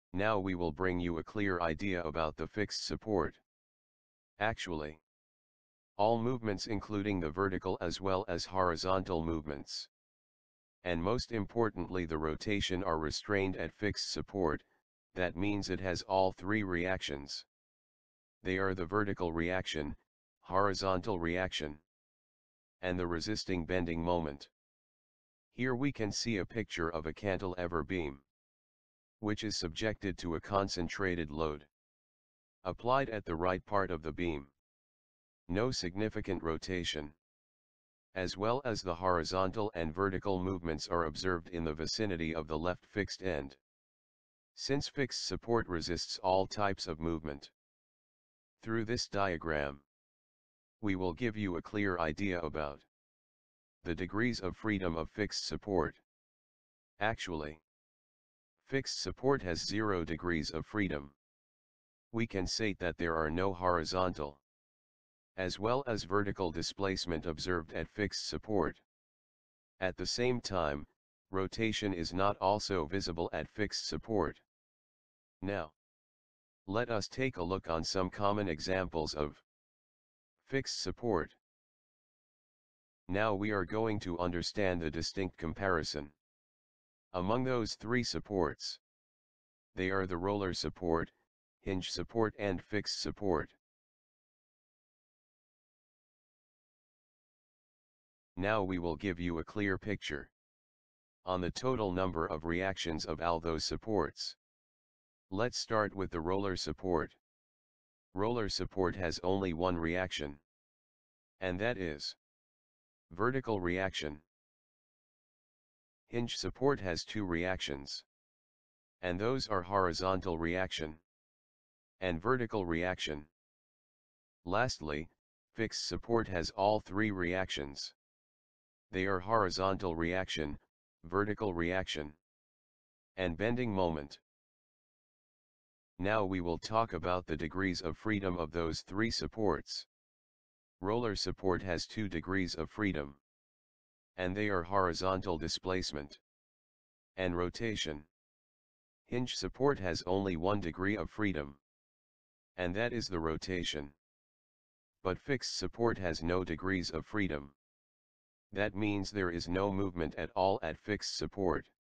Now we will bring you a clear idea about the fixed support. Actually, all movements including the vertical as well as horizontal movements, and most importantly the rotation, are restrained at fixed support. That means it has all three reactions. They are the vertical reaction, horizontal reaction, and the resisting bending moment. Here we can see a picture of a cantilever beam, which is subjected to a concentrated load applied at the right part of the beam. No significant rotation, as well as the horizontal and vertical movements, are observed in the vicinity of the left fixed end. Since fixed support resists all types of movement, through this diagram, we will give you a clear idea about the degrees of freedom of fixed support. Actually, fixed support has 0 degrees of freedom. We can state that there are no horizontal, as well as vertical displacement observed at fixed support. At the same time, rotation is not also visible at fixed support. Now, let us take a look on some common examples of fixed support. Now we are going to understand the distinct comparison among those three supports. They are the roller support, hinge support and fixed support. Now we will give you a clear picture on the total number of reactions of all those supports. Let's start with the roller support. Roller support has only one reaction, and that is vertical reaction. Hinge support has two reactions, and those are horizontal reaction and vertical reaction. Lastly, fixed support has all three reactions. They are horizontal reaction, vertical reaction, and bending moment. Now we will talk about the degrees of freedom of those three supports. Roller support has 2 degrees of freedom, and they are horizontal displacement and rotation. Hinge support has only 1 degree of freedom, and that is the rotation. But fixed support has no degrees of freedom. That means there is no movement at all at fixed support.